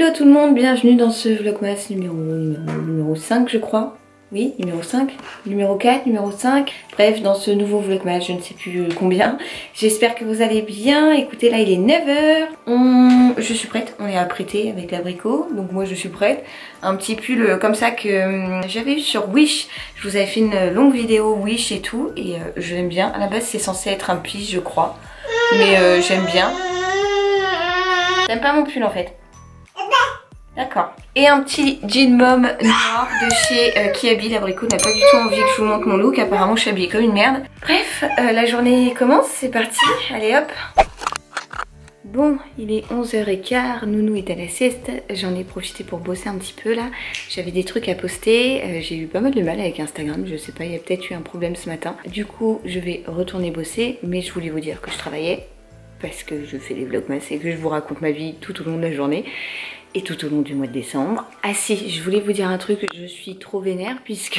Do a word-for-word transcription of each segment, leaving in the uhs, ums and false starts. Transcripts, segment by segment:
Hello tout le monde, bienvenue dans ce vlogmas numéro, numéro cinq je crois. Oui, numéro cinq, numéro quatre, numéro cinq. Bref, dans ce nouveau vlogmas, je ne sais plus combien. J'espère que vous allez bien. Écoutez, là il est neuf heures. On... Je suis prête, on est apprêté avec l'abricot. Donc moi je suis prête. Un petit pull comme ça que hum, j'avais eu sur Wish. Je vous avais fait une longue vidéo Wish et tout. Et euh, je l'aime bien. À la base c'est censé être un plis je crois. Mais euh, j'aime bien. T'aimes pas mon pull en fait? D'accord. Et un petit jean mom noir de chez euh, Kiabi. L'abricot n'a pas du tout envie que je vous montre mon look. Apparemment je suis habillée comme une merde. Bref, euh, la journée commence, c'est parti. Allez hop. Bon, il est onze heures quinze, Nounou est à la sieste. J'en ai profité pour bosser un petit peu là. J'avais des trucs à poster. Euh, J'ai eu pas mal de mal avec Instagram. Je sais pas, il y a peut-être eu un problème ce matin. Du coup, je vais retourner bosser. Mais je voulais vous dire que je travaillais. Parce que je fais des vlogmas et que je vous raconte ma vie tout au long de la journée. Et tout au long du mois de décembre. Ah si, je voulais vous dire un truc, je suis trop vénère puisque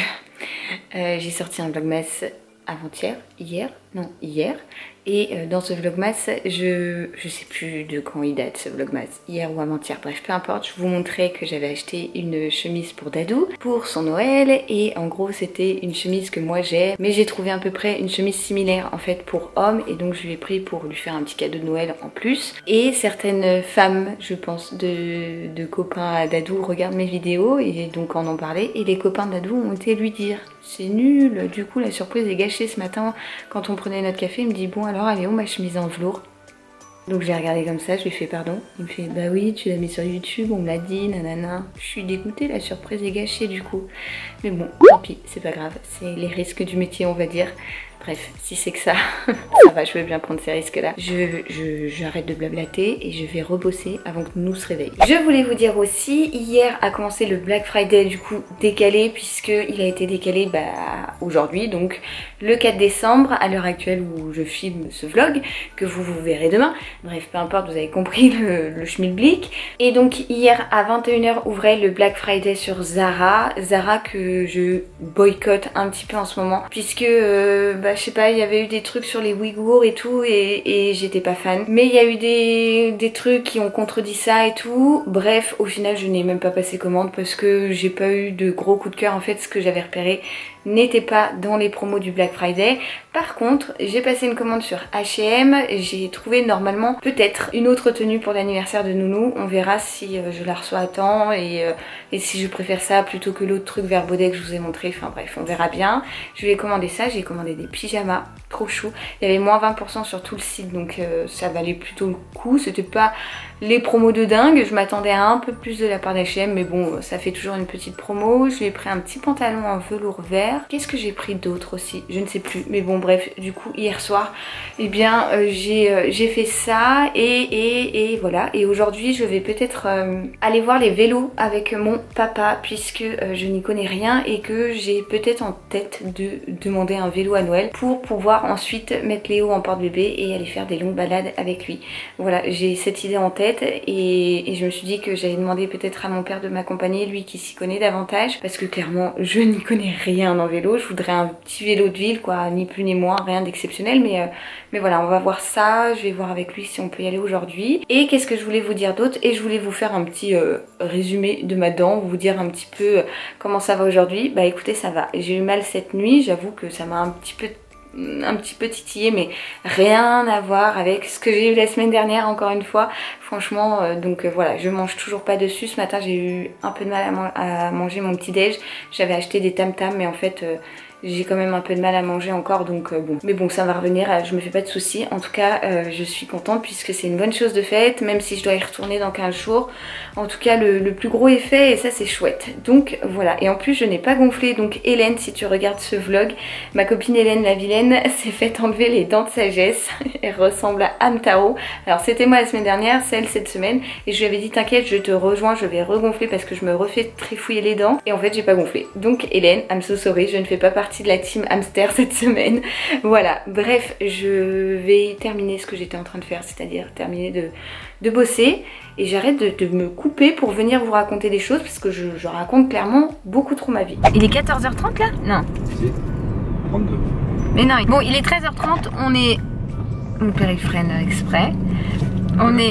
euh, j'ai sorti un vlogmas avant-hier, hier, non hier. Et euh, dans ce vlogmas, je je sais plus de quand il date ce vlogmas, hier ou avant-hier, bref peu importe. Je vous montrais que j'avais acheté une chemise pour Dadou pour son Noël. Et en gros c'était une chemise que moi j'ai, mais j'ai trouvé à peu près une chemise similaire en fait pour homme. Et donc je l'ai pris pour lui faire un petit cadeau de Noël en plus. Et certaines femmes, je pense, de, de copains à Dadou regardent mes vidéos et donc en ont parlé. Et les copains de Dadou ont été lui dire c'est nul, du coup la surprise est gâchée ce matin. Quand on prenait notre café, il me dit bon alors elle est où ma chemise en velours? Donc j'ai regardé comme ça, je lui ai fait pardon. Il me fait bah oui tu l'as mis sur YouTube, on me l'a dit, nanana. Je suis dégoûtée, la surprise est gâchée du coup. Mais bon, tant pis, c'est pas grave, c'est les risques du métier on va dire. Bref, si c'est que ça, ça va, je vais bien prendre ces risques-là. Je, je, j'arrête de blablater et je vais rebosser avant que nous se réveille. Je voulais vous dire aussi, hier a commencé le Black Friday du coup décalé puisqu'il a été décalé bah, aujourd'hui, donc le quatre décembre à l'heure actuelle où je filme ce vlog, que vous vous verrez demain. Bref, peu importe, vous avez compris le, le schmilblick. Et donc hier à vingt et une heures ouvrait le Black Friday sur Zara. Zara que je boycotte un petit peu en ce moment puisque... Euh, bah, je sais pas, il y avait eu des trucs sur les Ouïghours et tout et, et j'étais pas fan. Mais il y a eu des, des trucs qui ont contredit ça et tout. Bref, au final je n'ai même pas passé commande parce que j'ai pas eu de gros coup de cœur. En fait ce que j'avais repéré n'était pas dans les promos du Black Friday. Par contre, j'ai passé une commande sur H et M. J'ai trouvé normalement peut-être une autre tenue pour l'anniversaire de Nounou. On verra si euh, je la reçois à temps et, euh, et si je préfère ça plutôt que l'autre truc vert baudet que je vous ai montré. Enfin bref, on verra bien. Je vais commander ça. J'ai commandé des pyjamas trop chou. Il y avait moins vingt pour cent sur tout le site donc euh, ça valait plutôt le coup. C'était pas les promos de dingue. Je m'attendais à un peu plus de la part d'H et M mais bon, ça fait toujours une petite promo. Je lui ai pris un petit pantalon en velours vert. Qu'est-ce que j'ai pris d'autre aussi? Je ne sais plus. Mais bon bref, du coup hier soir, eh bien euh, j'ai euh, j'ai fait ça et, et, et voilà. Et aujourd'hui je vais peut-être euh, aller voir les vélos avec mon papa puisque euh, je n'y connais rien et que j'ai peut-être en tête de demander un vélo à Noël pour pouvoir ensuite mettre Léo en porte-bébé et aller faire des longues balades avec lui. Voilà, j'ai cette idée en tête et, et je me suis dit que j'allais demander peut-être à mon père de m'accompagner, lui qui s'y connaît davantage parce que clairement je n'y connais rien en vélo. Je voudrais un petit vélo de ville quoi, ni plus ni moins, rien d'exceptionnel mais, euh, mais voilà, on va voir ça. Je vais voir avec lui si on peut y aller aujourd'hui. Et qu'est-ce que je voulais vous dire d'autre? Et je voulais vous faire un petit euh, résumé de ma dent, vous dire un petit peu euh, comment ça va aujourd'hui. Bah écoutez, ça va. J'ai eu mal cette nuit, j'avoue que ça m'a un petit peu un petit peu titillé mais rien à voir avec ce que j'ai eu la semaine dernière encore une fois franchement euh, donc euh, voilà, je mange toujours pas dessus. Ce matin j'ai eu un peu de mal à, man à manger mon petit déj. J'avais acheté des tam tam mais en fait euh, j'ai quand même un peu de mal à manger encore donc euh, bon. Mais bon ça va revenir, je me fais pas de soucis. En tout cas euh, je suis contente puisque c'est une bonne chose de faite même si je dois y retourner dans quinze jours. En tout cas le, le plus gros est fait et ça c'est chouette. Donc voilà, et en plus je n'ai pas gonflé. Donc Hélène, si tu regardes ce vlog, ma copine Hélène la vilaine s'est fait enlever les dents de sagesse. Elle ressemble à Amtaro. Alors c'était moi la semaine dernière, celle cette semaine et je lui avais dit t'inquiète je te rejoins, je vais regonfler parce que je me refais trifouiller les dents et en fait j'ai pas gonflé. Donc Hélène, I'm so sorry, je ne fais pas partie de la team hamster cette semaine. Voilà, bref, je vais terminer ce que j'étais en train de faire, c'est-à-dire terminer de, de bosser et j'arrête de, de me couper pour venir vous raconter des choses parce que je, je raconte clairement beaucoup trop ma vie. Il est quatorze heures trente là? Non. Si, trente-deux. Mais non, bon il est treize heures trente, on est... Mon père il freine exprès. On est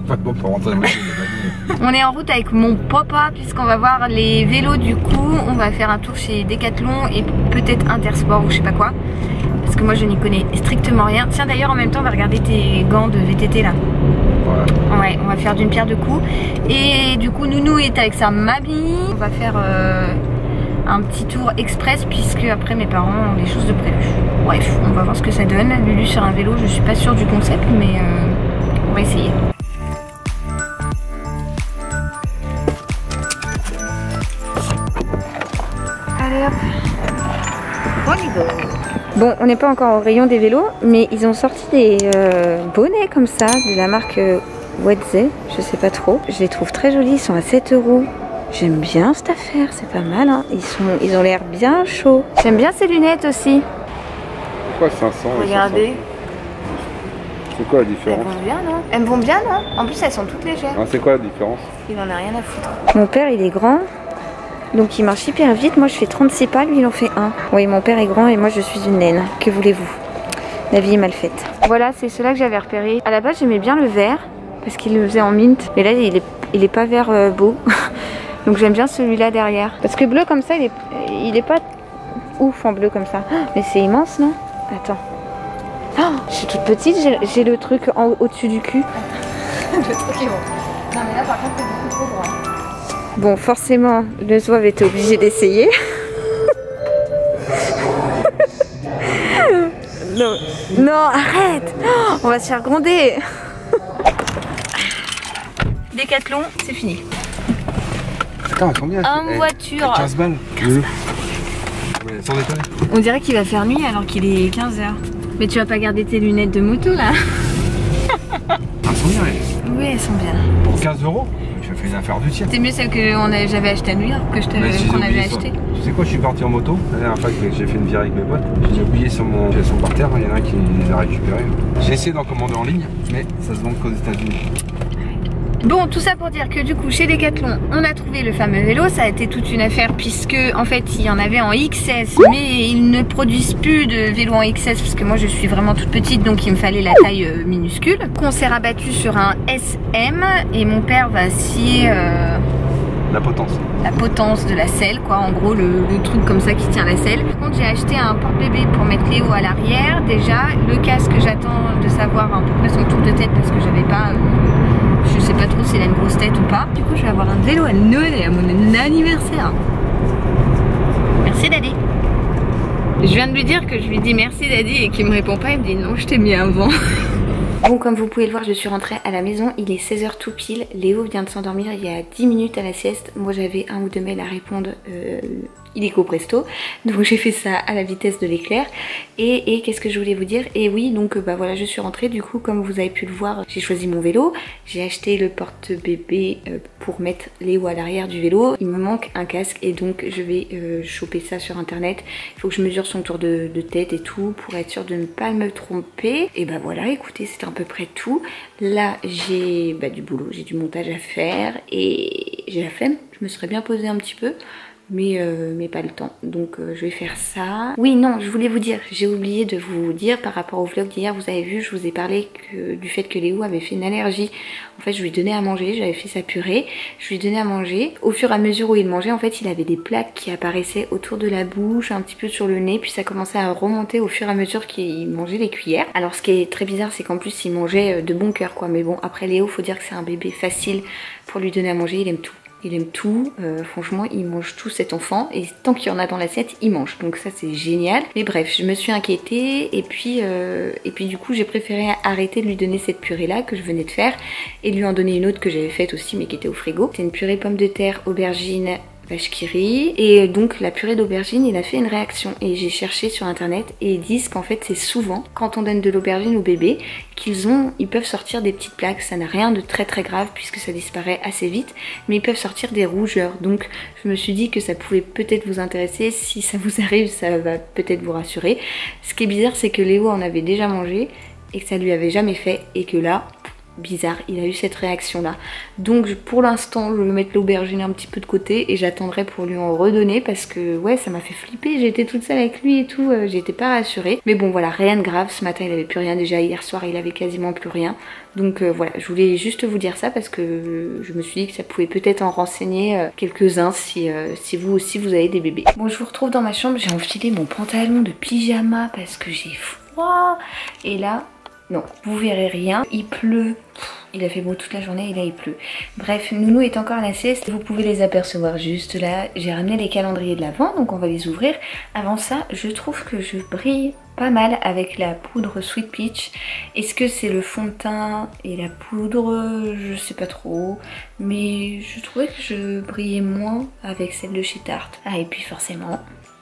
Pas de bon pour rentrer dans la On est en route avec mon papa puisqu'on va voir les vélos du coup. On va faire un tour chez Decathlon et peut-être Intersport ou je sais pas quoi. Parce que moi je n'y connais strictement rien. Tiens d'ailleurs en même temps on va regarder tes gants de V T T là. Ouais. Ouais, on va faire d'une pierre deux coups. Et du coup Nounou est avec sa mamie. On va faire euh, un petit tour express puisque après mes parents ont des choses de prévues. Bref, on va voir ce que ça donne. Lulu sur un vélo, je suis pas sûre du concept mais euh, on va essayer. Allez hop, on y go. Bon, on n'est pas encore au rayon des vélos, mais ils ont sorti des euh, bonnets comme ça, de la marque euh, Wedze, je sais pas trop. Je les trouve très jolis, ils sont à sept euros. J'aime bien cette affaire, c'est pas mal, hein. Ils, sont, ils ont l'air bien chauds. J'aime bien ces lunettes aussi. Pourquoi cinq cents? Regardez. C'est quoi la différence? Elles vont bien, non? Elles vont bien, non? En plus, elles sont toutes légères. Ah, c'est quoi la différence? Il en a rien à foutre. Mon père, il est grand. Donc il marche hyper vite, moi je fais trente-six pas, lui il en fait un. Oui, mon père est grand et moi je suis une naine, que voulez-vous? La vie est mal faite. Voilà, c'est ceux-là que j'avais repéré. À la base j'aimais bien le vert, parce qu'il le faisait en mint. Mais là il est, il est pas vert euh, beau. Donc j'aime bien celui-là derrière. Parce que bleu comme ça, il est, il est pas ouf en bleu comme ça. Mais c'est immense, non? Attends. Oh, je suis toute petite, j'ai le truc au-dessus du cul. Le truc est bon. Non mais là par contre c'est beaucoup trop grand. Bon, forcément, le zouave était obligé d'essayer. non, non, arrête! Oh, on va se faire gronder. Decathlon, c'est fini. Putain, combien? En eh, voiture. quinze balles. quinze balles. Mais sans déconner. On dirait qu'il va faire nuit alors qu'il est quinze heures. Mais tu vas pas garder tes lunettes de moto là? Elles sont bien, elles. Oui, elles sont bien. Pour quinze euros? Je fais une affaire du tiers. C'est mieux celle que j'avais achetée à New York que je qu'on avait acheté. Tu sais quoi, je suis parti en moto. La dernière fois que j'ai fait une virée avec mes potes, j'ai oublié sur mon elles sont par terre, il y en a un qui les a récupérés. J'ai essayé d'en commander en ligne, mais ça se vend qu'aux États-Unis. Bon, tout ça pour dire que du coup chez Decathlon on a trouvé le fameux vélo. Ça a été toute une affaire puisque en fait il y en avait en X S, mais ils ne produisent plus de vélo en X S parce que moi je suis vraiment toute petite, donc il me fallait la taille euh, minuscule. On s'est rabattu sur un S M et mon père va scier euh, la potence la potence de la selle, quoi, en gros le, le truc comme ça qui tient la selle. Par contre j'ai acheté un porte-bébé pour mettre Léo à l'arrière. Déjà le casque, j'attends de savoir à peu près son tour de tête parce que j'avais pas euh, je sais pas trop s'il a une grosse tête ou pas. Du coup je vais avoir un vélo à Noël et à mon anniversaire. Merci Daddy. Je viens de lui dire que je lui dis merci Daddy et qu'il me répond pas, il me dit non je t'ai mis avant. Bon, comme vous pouvez le voir, je suis rentrée à la maison, il est seize heures tout pile. Léo vient de s'endormir il y a dix minutes à la sieste. Moi j'avais un ou deux mails à répondre euh, illico presto, donc j'ai fait ça à la vitesse de l'éclair. Et, et qu'est-ce que je voulais vous dire? Et oui, donc bah voilà, je suis rentrée, du coup comme vous avez pu le voir, j'ai choisi mon vélo. J'ai acheté le porte-bébé euh, pour mettre Léo à l'arrière du vélo. Il me manque un casque et donc je vais euh, choper ça sur internet. Il faut que je mesure son tour de, de tête et tout pour être sûre de ne pas me tromper. Et bah voilà, écoutez, c'est un peu près tout. Là j'ai bah, du boulot, j'ai du montage à faire et j'ai la flemme. Je me serais bien posée un petit peu, mais, euh, mais pas le temps, donc euh, je vais faire ça. Oui, non, je voulais vous dire, j'ai oublié de vous dire par rapport au vlog d'hier, vous avez vu, je vous ai parlé que, du fait que Léo avait fait une allergie. En fait je lui donnais à manger, j'avais fait sa purée, je lui donnais à manger. Au fur et à mesure où il mangeait, en fait il avait des plaques qui apparaissaient autour de la bouche, un petit peu sur le nez, puis ça commençait à remonter au fur et à mesure qu'il mangeait les cuillères. Alors ce qui est très bizarre, c'est qu'en plus il mangeait de bon cœur quoi, mais bon, après Léo, faut dire que c'est un bébé facile pour lui donner à manger, il aime tout. Il aime tout, euh, franchement il mange tout cet enfant et tant qu'il y en a dans l'assiette il mange, donc ça c'est génial. Mais bref, je me suis inquiétée et puis, euh, et puis du coup j'ai préféré arrêter de lui donner cette purée là que je venais de faire et lui en donner une autre que j'avais faite aussi mais qui était au frigo. C'est une purée pommes de terre, aubergine, vache qui rit, et donc la purée d'aubergine il a fait une réaction et j'ai cherché sur internet et ils disent qu'en fait c'est souvent quand on donne de l'aubergine au bébé qu'ils ont, ils peuvent sortir des petites plaques. Ça n'a rien de très très grave puisque ça disparaît assez vite, mais ils peuvent sortir des rougeurs, donc je me suis dit que ça pouvait peut-être vous intéresser. Si ça vous arrive, ça va peut-être vous rassurer. Ce qui est bizarre, c'est que Léo en avait déjà mangé et que ça lui avait jamais fait et que là bizarre, il a eu cette réaction là. Donc pour l'instant je vais mettre l'aubergine un petit peu de côté et j'attendrai pour lui en redonner parce que ouais ça m'a fait flipper, j'ai été toute seule avec lui et tout, euh, j'étais pas rassurée. Mais bon voilà, rien de grave, ce matin il avait plus rien, déjà hier soir il avait quasiment plus rien. Donc euh, voilà, je voulais juste vous dire ça parce que je me suis dit que ça pouvait peut-être en renseigner euh, quelques-uns si, euh, si vous aussi vous avez des bébés. Bon, je vous retrouve dans ma chambre, j'ai enfilé mon pantalon de pyjama parce que j'ai froid. Et là, non, vous verrez rien, il pleut. Il a fait beau toute la journée et là il pleut. Bref, Nounou est encore à la sieste. Vous pouvez les apercevoir juste là. J'ai ramené les calendriers de l'Avent, donc on va les ouvrir. Avant ça, je trouve que je brille pas mal avec la poudre Sweet Peach. Est-ce que c'est le fond de teint et la poudre? Je sais pas trop. Mais je trouvais que je brillais moins avec celle de chez Tarte. Ah, et puis forcément,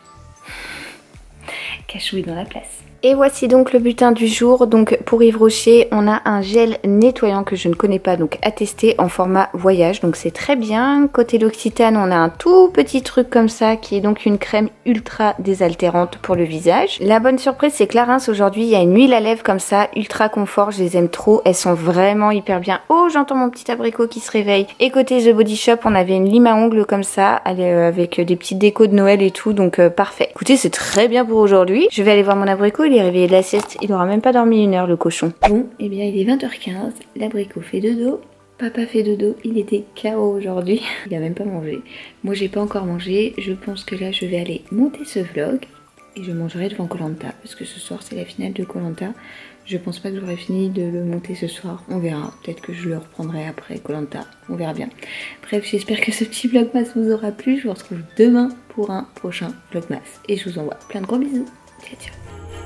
cachouille dans la place. Et voici donc le butin du jour. Donc pour Yves Rocher, on a un gel nettoyant que je ne connais pas, donc à tester en format voyage. Donc c'est très bien. Côté L'Occitane, on a un tout petit truc comme ça qui est donc une crème ultra désaltérante pour le visage. La bonne surprise, c'est que la Rince aujourd'hui, il y a une huile à lèvres comme ça, ultra confort. Je les aime trop. Elles sont vraiment hyper bien. Oh, j'entends mon petit abricot qui se réveille. Et côté The Body Shop, on avait une lime à ongles comme ça, avec des petites décos de Noël et tout. Donc euh, parfait. Écoutez, c'est très bien pour aujourd'hui. Je vais aller voir mon abricot. Il est réveillé de la sieste, il aura même pas dormi une heure le cochon. Bon, et eh bien il est vingt heures quinze, l'abricot fait dodo, papa fait dodo, il était K O aujourd'hui, il a même pas mangé. Moi j'ai pas encore mangé, je pense que là je vais aller monter ce vlog et je mangerai devant Koh Lanta parce que ce soir c'est la finale de Koh Lanta. Je pense pas que j'aurai fini de le monter ce soir, on verra, peut-être que je le reprendrai après Koh Lanta, on verra bien. Bref, j'espère que ce petit vlogmas vous aura plu, je vous retrouve demain pour un prochain vlogmas et je vous envoie plein de gros bisous, ciao ciao.